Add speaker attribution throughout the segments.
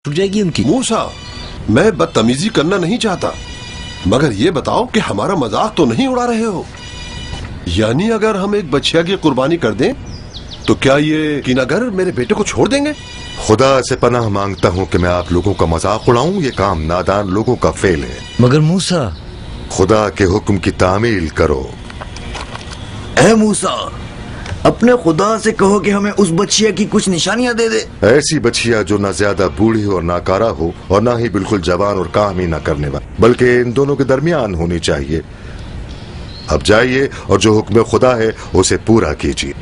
Speaker 1: छूट जाएगी उनकी।
Speaker 2: मूसा, मैं बदतमीजी करना नहीं चाहता, मगर ये बताओ कि हमारा मजाक तो नहीं उड़ा रहे हो? यानी अगर हम एक बच्चिया की कुर्बानी कर दें तो क्या ये कीनागर मेरे बेटे को छोड़ देंगे?
Speaker 3: खुदा से पनाह मांगता हूँ कि मैं आप लोगों का मजाक उड़ाऊं। ये काम नादान लोगों का फेल है।
Speaker 1: मगर मूसा,
Speaker 3: खुदा के हुक्म की तामील करो।
Speaker 4: ऐ मूसा, अपने खुदा से कहो कि हमें उस बच्चिया की कुछ निशानियां दे दे।
Speaker 3: ऐसी बच्चिया जो ना ज्यादा बूढ़ी और नाकारा हो और ना ही बिल्कुल जवान और काम ही ना करने वाली, बल्कि इन दोनों के दरमियान होनी चाहिए। अब जाइए और जो हुक्म खुदा है उसे पूरा कीजिए।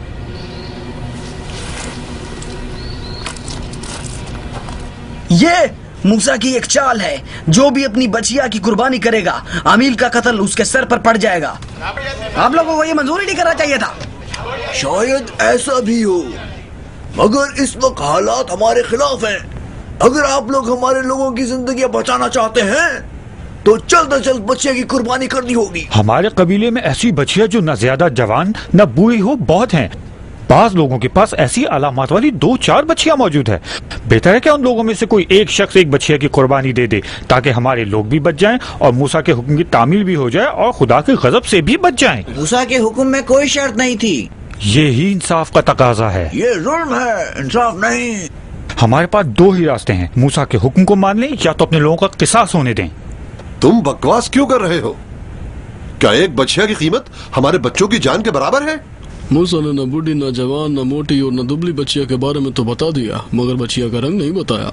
Speaker 4: ये मूसा की एक चाल है। जो भी अपनी बचिया की कुर्बानी करेगा, आमिल का कत्ल उसके सर पर पड़ जाएगा। आप लोगों को ये मंजूर ही नहीं करना चाहिए था। शायद ऐसा भी हो, मगर इस वक्त हालात हमारे खिलाफ हैं। अगर आप लोग हमारे लोगों की जिंदगी बचाना चाहते हैं तो जल्द से जल्द बच्चे की कुर्बानी करनी होगी।
Speaker 5: हमारे कबीले में ऐसी बच्चियां जो न ज्यादा जवान न बूढ़ी हो बहुत हैं। बाज लोगों के पास ऐसी अलामत वाली 2-4 बच्चियां मौजूद है। बेहतर है कि उन लोगों में से कोई एक शख्स एक बच्चिया की कुर्बानी दे दे, ताकि हमारे लोग भी बच जाएं और मूसा के हुक्म की तामील भी हो जाए और खुदा के गजब से भी बच जाएं।
Speaker 4: मूसा के हुक्म में कोई शर्त नहीं थी।
Speaker 5: ये ही इंसाफ का तकाजा है।
Speaker 4: ये जुल्म है, इंसाफ नहीं।
Speaker 5: हमारे पास 2 ही रास्ते हैं, मूसा के हुक्म को मान लें या तो अपने लोगों का किसास होने दें।
Speaker 2: तुम बकवास क्यों कर रहे हो? क्या एक बच्चिया की कीमत हमारे बच्चों की जान के बराबर है?
Speaker 6: मूसा ने न बूढ़ी, न जवान, न मोटी और न दुबली बच्चिया के बारे में तो बता दिया, मगर बच्चिया का रंग नहीं बताया।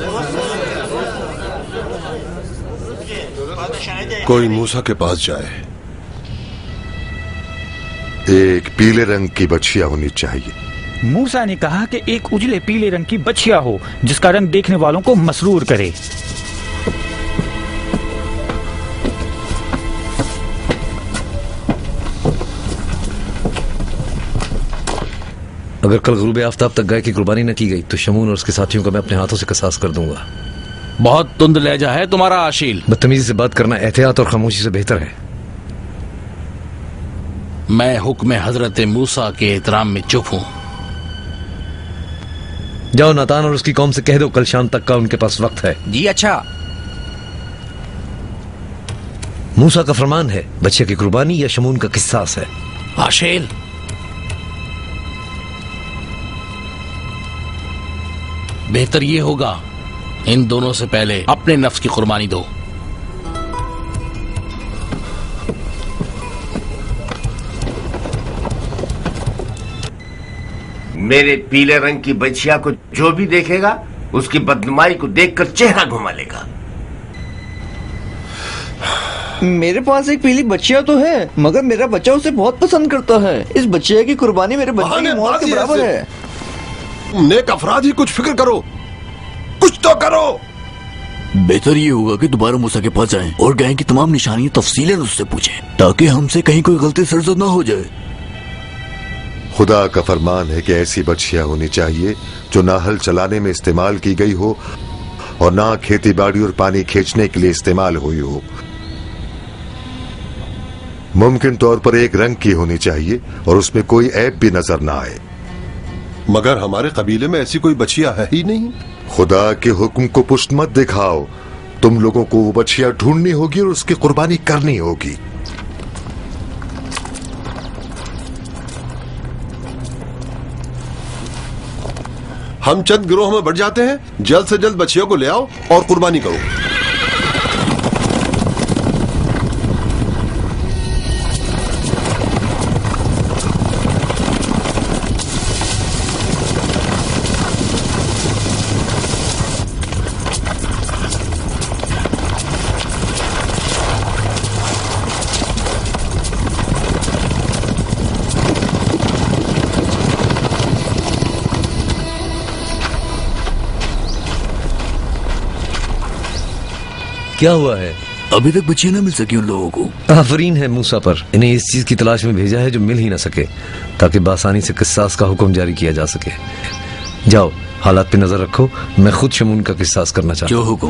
Speaker 2: कोई मूसा के पास जाए।
Speaker 3: एक पीले रंग की बच्चिया होनी चाहिए।
Speaker 5: मूसा ने कहा कि एक उजले पीले रंग की बच्चिया हो जिसका रंग देखने वालों को मसरूर करे।
Speaker 1: अगर कल गुरूब आफ्ताब तक गाय की कुर्बानी न की गई तो शमून और उसके साथियों का मैं अपने हाथों से कसास कर दूंगा।
Speaker 7: बहुत तुंद लहजा है तुम्हारा आशील।
Speaker 1: बदतमीजी से बात करना एहतियात और खामोशी से बेहतर है।
Speaker 7: मैं हुक्म हजरत मूसा के एहतराम में चुप हूँ।
Speaker 1: जाओ नातान और उसकी कौम से कह दो कल शाम तक का उनके पास वक्त है।
Speaker 7: जी अच्छा।
Speaker 1: मूसा का फरमान है, बच्चे की कुर्बानी या शमून का किस्सास है।
Speaker 7: आशील, बेहतर ये होगा इन दोनों से पहले अपने नफ्स की कुर्बानी दो।
Speaker 8: मेरे पीले रंग की बच्चिया को जो भी देखेगा उसकी बदनुमाई को देखकर चेहरा घुमा लेगा।
Speaker 4: मेरे पास एक पीली बच्चिया तो है, मगर मेरा बच्चा उसे बहुत पसंद करता है। इस बच्चिया की कुर्बानी मेरे बच्चे की मौत के बराबर है।
Speaker 2: नेक अफराद ही कुछ फिक्र करो, कुछ तो करो।
Speaker 4: बेहतर ये होगा कि दोबारा मूसा के पास जाएं और गाय की तमाम निशानियां तफसीलन उससे पूछें, ताकि हमसे कहीं कोई गलती सरजद ना हो जाए।
Speaker 3: खुदा का फरमान है कि ऐसी बच्चियां होनी चाहिए जो ना हल चलाने में इस्तेमाल की गई हो और ना खेती बाड़ी और पानी खींचने के लिए इस्तेमाल हुई हो। मुमकिन तौर पर एक रंग की होनी चाहिए और उसमें कोई ऐब भी नजर ना आए।
Speaker 2: मगर हमारे कबीले में ऐसी कोई बच्चिया है ही नहीं।
Speaker 3: खुदा के हुक्म को पुष्ट मत दिखाओ। तुम लोगों को वो बच्चिया ढूंढनी होगी और उसकी कुर्बानी करनी होगी।
Speaker 2: हम चंद गिरोह में बढ़ जाते हैं, जल्द से जल्द बच्चियों को ले आओ और कुर्बानी करो।
Speaker 1: क्या हुआ है?
Speaker 4: अभी तक बच्चियां न मिल सकी उन लोगों को।
Speaker 1: आफरीन है मूसा पर, इन्हें इस चीज की तलाश में भेजा है जो मिल ही ना सके, ताकि बासानी से किस्सास का हुक्म जारी किया जा सके। जाओ, हालात पे नजर रखो। मैं खुद शमून का किस्सास करना चाहता हूं।
Speaker 4: जो हुक्म।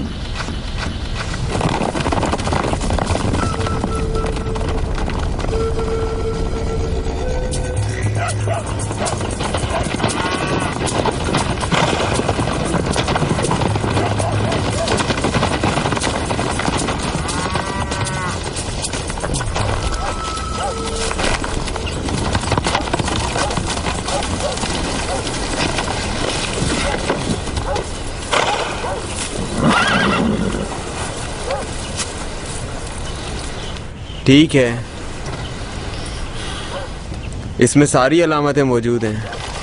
Speaker 9: ठीक है, इसमें सारी अलामतें मौजूद हैं।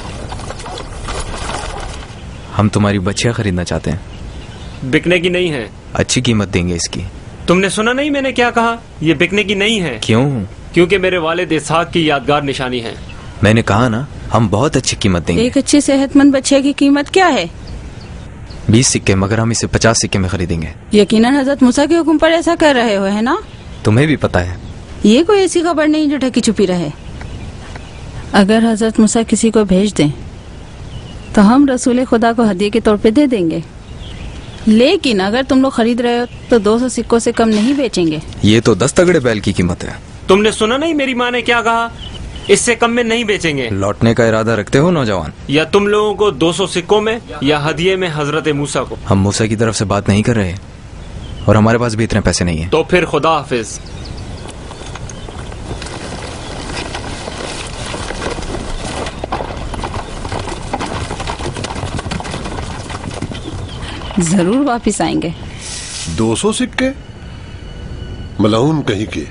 Speaker 10: हम तुम्हारी बच्चियां खरीदना चाहते हैं।
Speaker 11: बिकने की नहीं है।
Speaker 10: अच्छी कीमत देंगे इसकी।
Speaker 11: तुमने सुना नहीं मैंने क्या कहा? ये बिकने की नहीं है।
Speaker 10: क्यों?
Speaker 11: क्योंकि मेरे वालिद इसहाक की यादगार निशानी है।
Speaker 10: मैंने कहा ना, हम बहुत अच्छी कीमत देंगे।
Speaker 12: एक अच्छी सेहतमंद बच्चे की कीमत क्या है?
Speaker 10: 20 सिक्के, मगर हम इसे 50 सिक्के में खरीदेंगे।
Speaker 12: यकीनन हजरत मूसा के हुक्म पर ऐसा कर रहे हो, है ना?
Speaker 10: तुम्हें भी पता है।
Speaker 12: ये कोई ऐसी खबर नहीं जो ढकी छुपी रहे। अगर हजरत मूसा किसी को भेज दें तो हम रसूल खुदा को हदिये के तौर पे दे देंगे, लेकिन अगर तुम लोग खरीद रहे हो तो 200 सिक्कों से कम नहीं बेचेंगे।
Speaker 10: ये तो 10 तगड़े बैल की कीमत है।
Speaker 11: तुमने सुना नहीं मेरी माँ ने क्या कहा? इससे कम में नहीं बेचेंगे।
Speaker 10: लौटने का इरादा रखते हो नौजवान?
Speaker 11: या तुम लोगों को 200 सिक्कों में या हदिये में हजरत मूसा को?
Speaker 10: हम मूसा की तरफ से बात नहीं कर रहे और हमारे पास भी इतने पैसे नहीं है।
Speaker 11: तो फिर खुदा हाफिज।
Speaker 12: जरूर वापिस आएंगे।
Speaker 2: 200 सिक्के? मलाउन कहीं के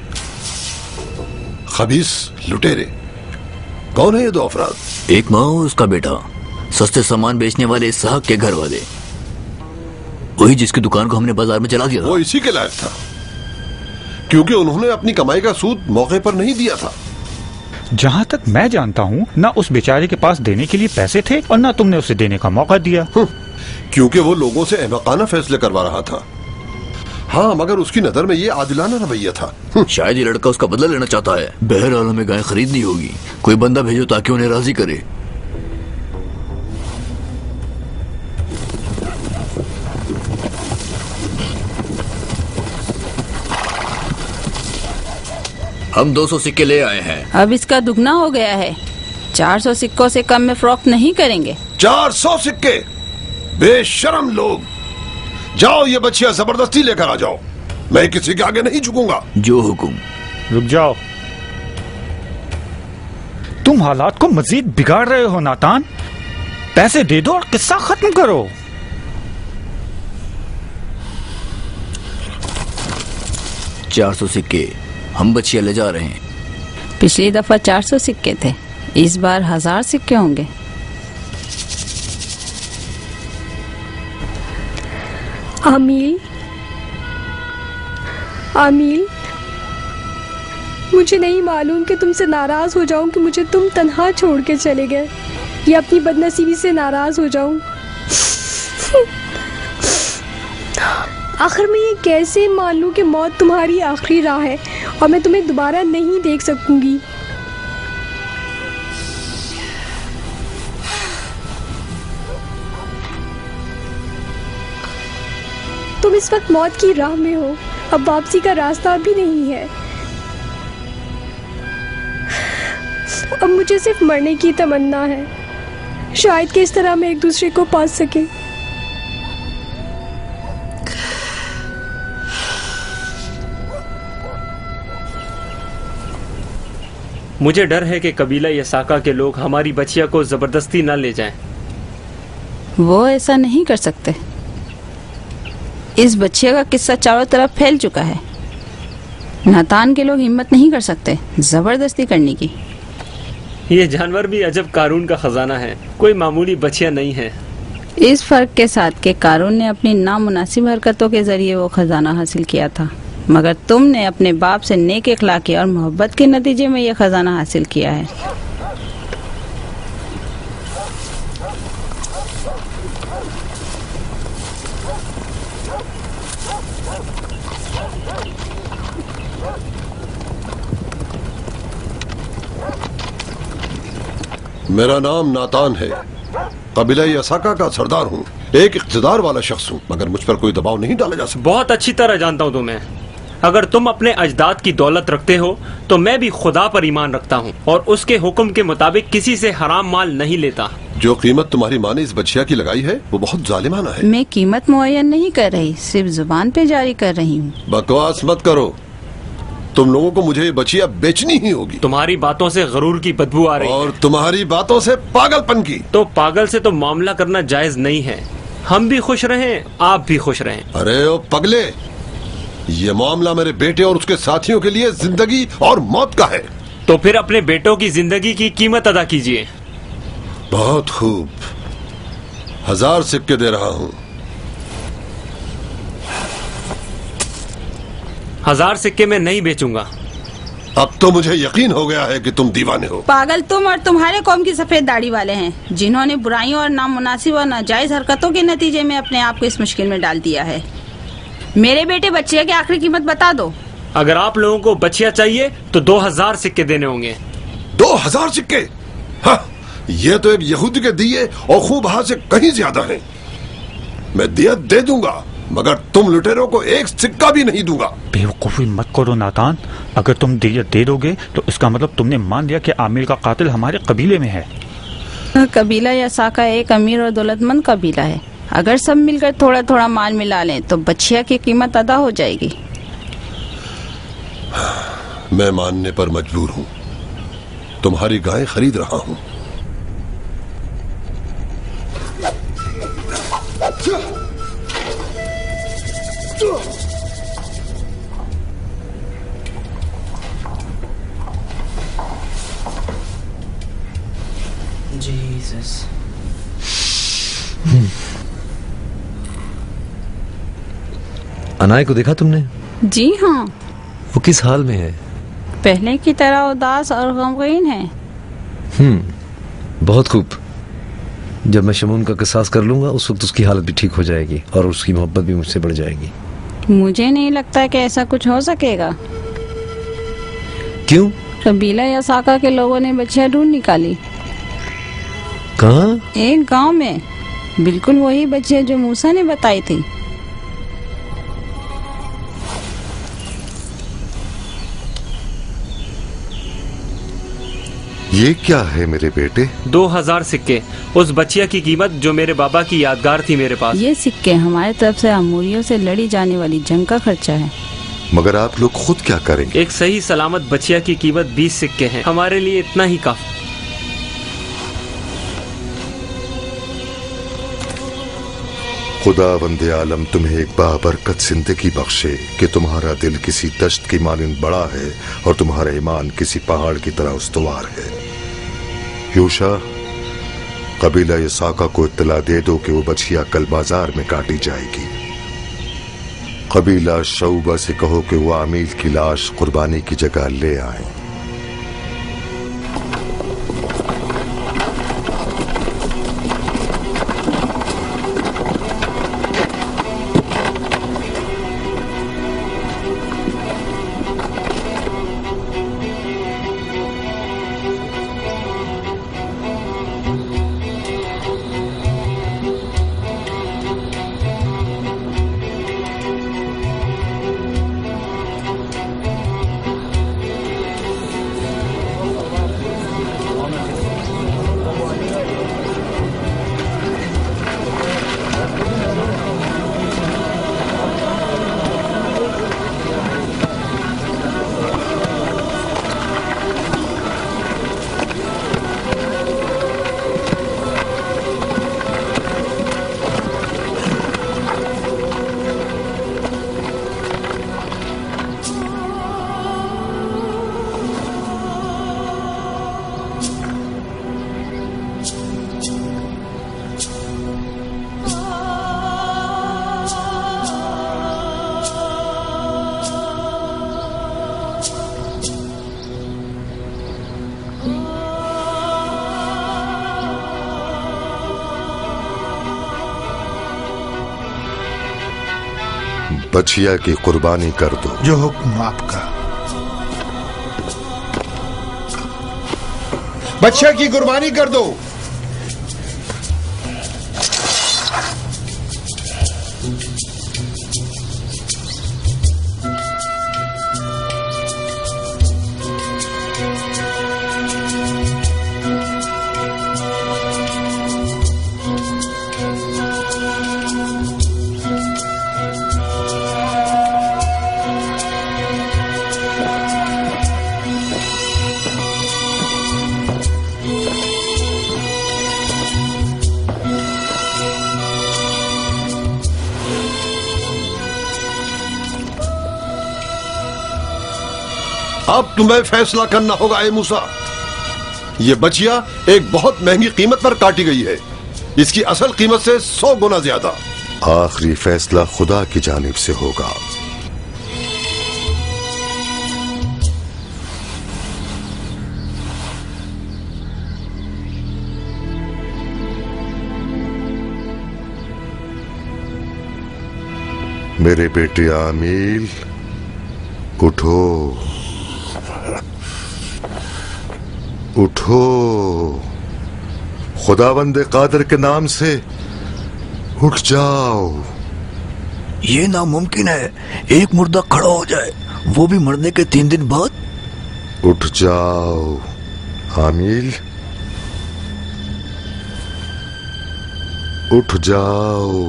Speaker 2: खबीस लुटेरे। कौन है ये दो अफराद?
Speaker 13: एक माँ और उसका बेटा, सस्ते सामान बेचने वाले इसहाक के घर वाले, वही जिसकी दुकान को हमने बाजार में चला दिया था।
Speaker 2: वो इसी के लायक था, क्योंकि उन्होंने अपनी कमाई का सूद मौके पर नहीं दिया था।
Speaker 5: जहाँ तक मैं जानता हूँ, न उस बेचारे के पास देने के लिए पैसे थे और न तुमने उसे देने का मौका दिया।
Speaker 2: क्योंकि वो लोगों से अहमकाना फैसले करवा रहा था। हाँ, मगर उसकी नजर में ये आदिलाना रवैया था।
Speaker 13: शायद ये लड़का उसका बदला लेना चाहता है। बहरहाल हमें गाय खरीदनी होगी। कोई बंदा भेजो ताकि उन्हें राजी करे। हम 200 सिक्के ले आए हैं।
Speaker 12: अब इसका दुगना हो गया है। 400 सिक्कों से कम में फरोख्त नहीं करेंगे।
Speaker 2: 400 सिक्के? बेशरम लोग! जाओ, ये बच्चियां जबरदस्ती लेकर आ जाओ। मैं किसी के आगे नहीं झुकूंगा।
Speaker 13: जो हुकुम।
Speaker 5: रुक जाओ, तुम हालात को मजीद बिगाड़ रहे हो नातान। पैसे दे दो और किस्सा खत्म करो।
Speaker 13: $400 सिक्के हम बच्चियां ले जा रहे हैं।
Speaker 12: पिछली दफा 400 सिक्के थे, इस बार 1000 सिक्के होंगे।
Speaker 14: आमील, आमील, मुझे नहीं मालूम कि तुमसे नाराज हो जाऊं कि मुझे तुम तन्हा छोड़ के चले गए, या अपनी बदनसीबी से नाराज हो जाऊं। आखिर मैं ये कैसे मान लूं कि मौत तुम्हारी आखिरी राह है और मैं तुम्हें दोबारा नहीं देख सकूंगी। तुम इस वक्त मौत की राह में हो, अब वापसी का रास्ता भी नहीं है। अब मुझे सिर्फ मरने की तमन्ना है, शायद कि इस तरह हम एक दूसरे को पा सके।
Speaker 11: मुझे डर है कि कबीला यसाका के लोग हमारी बच्चिया को जबरदस्ती न ले जाएं।
Speaker 12: वो ऐसा नहीं कर सकते। इस बच्चिया का किस्सा चारों तरफ फैल चुका है। नातान के लोग हिम्मत नहीं कर सकते जबरदस्ती करने की।
Speaker 11: ये जानवर भी अजब कारून का खजाना है, कोई मामूली बच्चिया नहीं है।
Speaker 12: इस फर्क के साथ कि कारून ने अपनी नामुनासिब हरकतों के जरिए वो खजाना हासिल किया था, मगर तुमने अपने बाप से नेक अखलाकी और मोहब्बत के नतीजे में यह खजाना हासिल किया है।
Speaker 2: मेरा नाम नातान है, कबीला यसाका का सरदार हूँ, एक इख्तिदार वाला शख्स हूँ, मगर मुझ पर कोई दबाव नहीं डाला जा सकता।
Speaker 11: बहुत अच्छी तरह जानता हूँ तुम्हें। अगर तुम अपने अजदाद की दौलत रखते हो तो मैं भी खुदा पर ईमान रखता हूँ और उसके हुक्म के मुताबिक किसी से हराम माल नहीं लेता।
Speaker 2: जो कीमत तुम्हारी माँ ने इस बच्चिया की लगाई है वो बहुत जालिमाना है।
Speaker 12: मैं कीमत मुअय्यन नहीं कर रही, सिर्फ जुबान पे जारी कर रही हूँ।
Speaker 2: बकवास मत करो, तुम लोगों को मुझे ये बच्चिया बेचनी ही होगी।
Speaker 11: तुम्हारी बातों से गरूर की बदबू आ रही है।
Speaker 2: और तुम्हारी बातों से पागलपन की।
Speaker 11: तो पागल से तो मामला करना जायज नहीं है। हम भी खुश रहें, आप भी खुश रहें।
Speaker 2: अरे ओ पगले, ये मामला मेरे बेटे और उसके साथियों के लिए जिंदगी और मौत का है।
Speaker 11: तो फिर अपने बेटों की जिंदगी की कीमत अदा कीजिए।
Speaker 2: बहुत खूब, 1000 सिक्के दे रहा हूं।
Speaker 11: 1000 सिक्के में नहीं बेचूंगा।
Speaker 2: अब तो मुझे यकीन हो गया है कि तुम दीवाने हो।
Speaker 12: पागल तुम और तुम्हारे कौम की सफेद दाढ़ी वाले हैं, जिन्होंने बुराइयों और नामुनासिब और नाजायज हरकतों के नतीजे में अपने आप को इस मुश्किल में डाल दिया है। मेरे बेटे बच्चिया की आखिरी कीमत बता दो।
Speaker 11: अगर आप लोगों को बच्चिया चाहिए तो 2000 सिक्के देने होंगे।
Speaker 2: 2000 सिक्के? हाँ, ये तो एक यहूदी के दिए और खूब हाथ से कहीं ज्यादा है। मैं दियत दे दूंगा, मगर तुम लुटेरों को एक सिक्का भी नहीं दूंगा।
Speaker 5: बेवकूफी मत करो नातान। अगर तुम दियत दे दोगे तो इसका मतलब तुमने मान लिया कि आमिर का कातिल हमारे कबीले में है।
Speaker 12: कबीला यसाका एक अमीर और दौलतमंद कबीला है। अगर सब मिलकर थोड़ा थोड़ा माल मिला लें तो बच्चिया की कीमत अदा हो जाएगी।
Speaker 2: मैं मानने पर मजबूर हूँ। तुम्हारी गाय खरीद रहा हूँ।
Speaker 12: जीसस।
Speaker 1: अनाय को देखा तुमने?
Speaker 12: जी हाँ।
Speaker 1: वो किस हाल में है?
Speaker 12: पहले की तरह उदास और गमगीन है।
Speaker 1: बहुत खूब। जब मैं शमून का किसास कर लूंगा उस वक्त उसकी हालत भी ठीक हो जाएगी और उसकी मोहब्बत भी मुझसे बढ़ जाएगी।
Speaker 12: मुझे नहीं लगता कि ऐसा कुछ हो सकेगा।
Speaker 1: क्यों?
Speaker 12: कबीला यसाका के लोगों ने बच्चियां ढूंढ निकाली।
Speaker 1: कहाँ?
Speaker 12: एक गांव में। बिल्कुल वही बच्चियां जो मूसा ने बताई थी।
Speaker 3: ये क्या है मेरे बेटे?
Speaker 11: 2000 सिक्के, उस बच्चिया की कीमत जो मेरे बाबा की यादगार थी मेरे पास।
Speaker 12: ये सिक्के हमारी तरफ से अमूरियों से लड़ी जाने वाली जंग का खर्चा है।
Speaker 3: मगर आप लोग खुद क्या करेंगे?
Speaker 11: एक सही सलामत बच्चिया की कीमत 20 सिक्के हैं। हमारे लिए इतना ही काफी।
Speaker 3: खुदा वंदे आलम तुम्हें एक बाबरकत जिंदगी बख्शे कि तुम्हारा दिल किसी दश्त की मानिंद बड़ा है और तुम्हारा ईमान किसी पहाड़ की तरह उस्तवार है। यूशा, कबीला यसाका को इत्तला दे दो कि वो बछिया कल बाजार में काटी जाएगी। कबीला शऊबा से कहो कि वो आमील की लाश कुर्बानी की जगह ले आए। बछिया की कुर्बानी कर दो।
Speaker 15: जो हुक्म आपका। बछिया की कुर्बानी कर दो।
Speaker 2: अब तुम्हें फैसला करना होगा ए मूसा। ये बचिया एक बहुत महंगी कीमत पर काटी गई है, इसकी असल कीमत से 100 गुना ज्यादा।
Speaker 3: आखिरी फैसला खुदा की जानिब से होगा। मेरे बेटे आमील, उठो उठो, खुदावंद कादर के नाम से उठ जाओ।
Speaker 13: ये नामुमकिन है, एक मुर्दा खड़ा हो जाए, वो भी मरने के 3 दिन बाद।
Speaker 3: उठ जाओ आमील, उठ जाओ,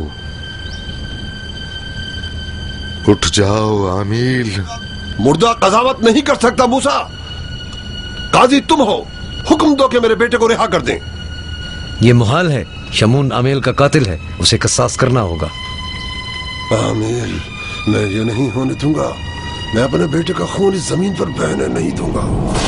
Speaker 3: उठ जाओ आमील।
Speaker 2: मुर्दा कजावत नहीं कर सकता मूसा। काजी तुम हो, हुक्म दो कि मेरे बेटे को रिहा कर दें।
Speaker 1: ये मुहाल है, शमून आमील का कातिल है, उसे कसास करना होगा।
Speaker 2: आमील, मैं ये नहीं होने दूंगा। मैं अपने बेटे का खून इस जमीन पर बहने नहीं दूंगा।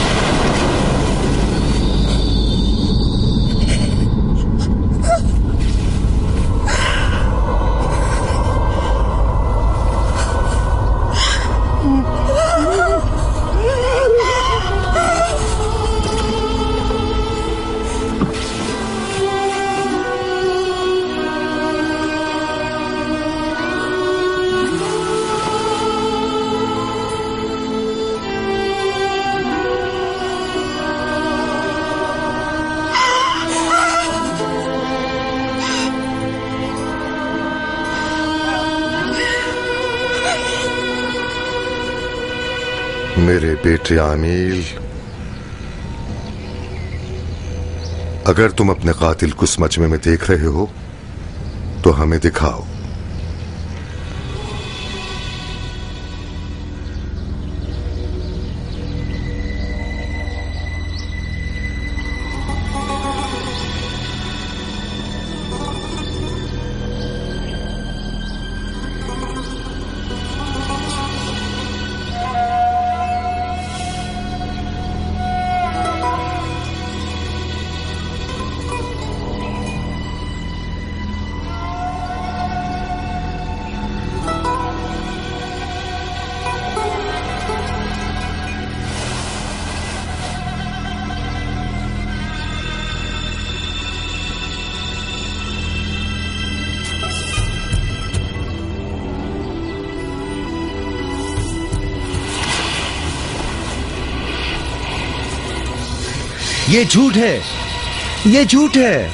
Speaker 3: मेरे बेटे आमील, अगर तुम अपने कातिल को इस मजमे में देख रहे हो तो हमें दिखाओ।
Speaker 1: ये झूठ है, ये झूठ है।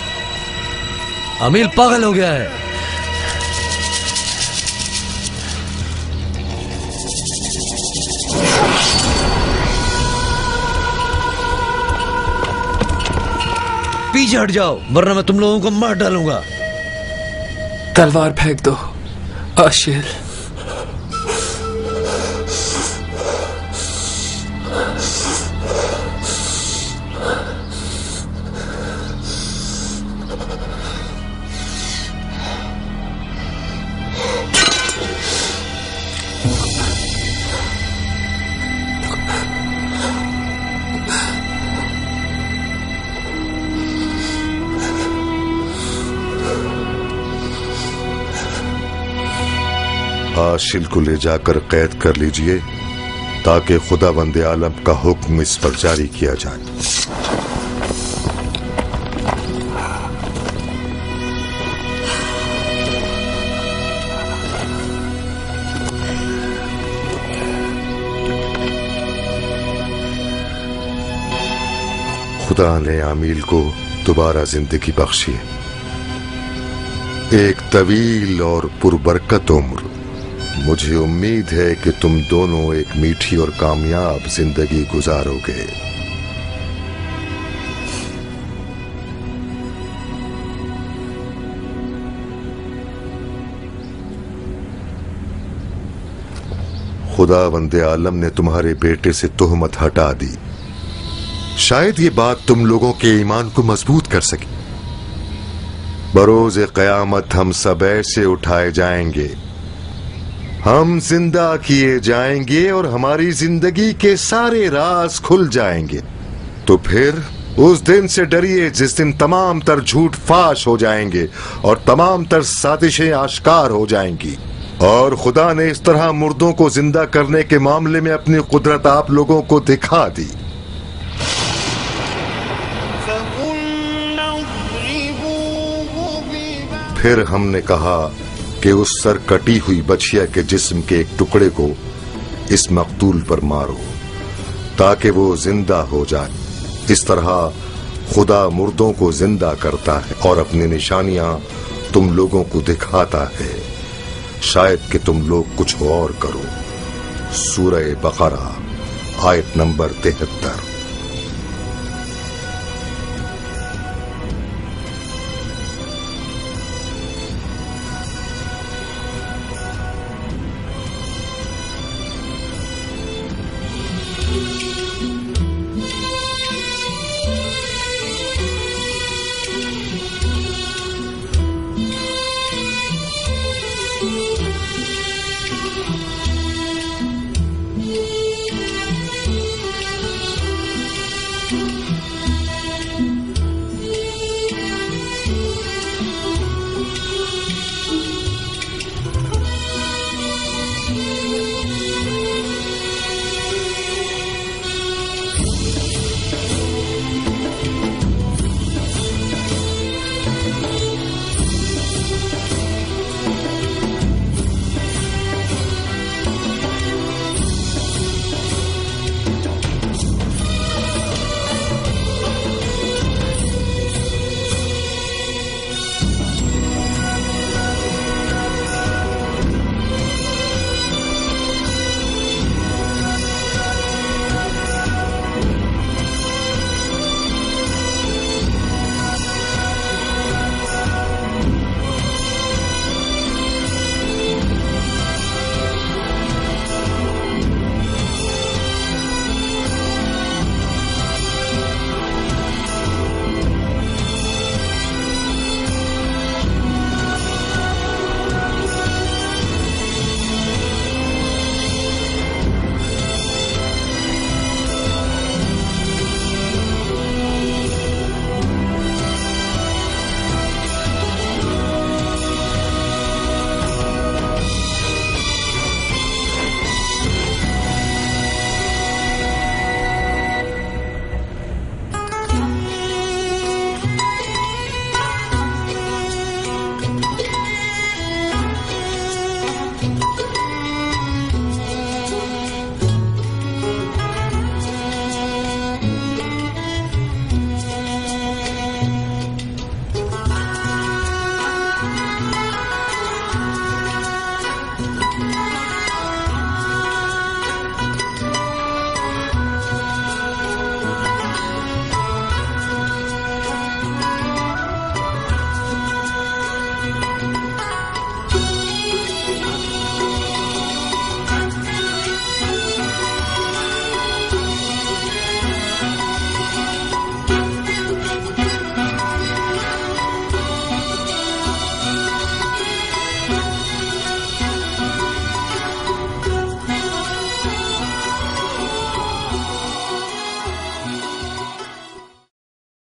Speaker 1: अमील पागल हो गया है। पीछे हट जाओ, वरना मैं तुम लोगों को मार डालूंगा।
Speaker 16: तलवार फेंक दो आशिल।
Speaker 3: आशिल को ले जाकर कैद कर लीजिए ताकि खुदावंद आलम का हुक्म इस पर जारी किया जाए। खुदा ने आमील को दोबारा जिंदगी बख्शी है, एक तवील और पुरबरकत उम्र। मुझे उम्मीद है कि तुम दोनों एक मीठी और कामयाब जिंदगी गुजारोगे। खुदावंद आलम ने तुम्हारे बेटे से तोहमत हटा दी। शायद ये बात तुम लोगों के ईमान को मजबूत कर सके। बरोज़ क़यामत हम सब ऐसे उठाए जाएंगे, हम जिंदा किए जाएंगे और हमारी जिंदगी के सारे राज खुल जाएंगे। तो फिर उस दिन से डरिए जिस दिन तमाम तर झूठ फाश हो जाएंगे और तमाम तर साजिशें आश्कार हो जाएंगी। और खुदा ने इस तरह मुर्दों को जिंदा करने के मामले में अपनी कुदरत आप लोगों को दिखा दी। फिर हमने कहा कि उस सर कटी हुई बछिया के जिस्म के एक टुकड़े को इस मकतूल पर मारो ताकि वो जिंदा हो जाए। इस तरह खुदा मुर्दों को जिंदा करता है और अपनी निशानियां तुम लोगों को दिखाता है, शायद कि तुम लोग कुछ और करो। सूरह बकरा आयत नंबर 73।